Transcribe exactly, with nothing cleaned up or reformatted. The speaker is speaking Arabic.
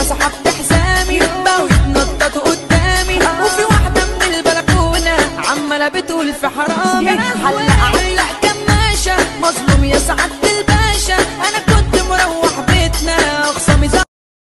سحبت حزامي بقوا يتنططوا قدامي، وفي واحدة من البلكونة عمالة بتقول في حرامي، حلق علق كماشة مظلوم يا سعادة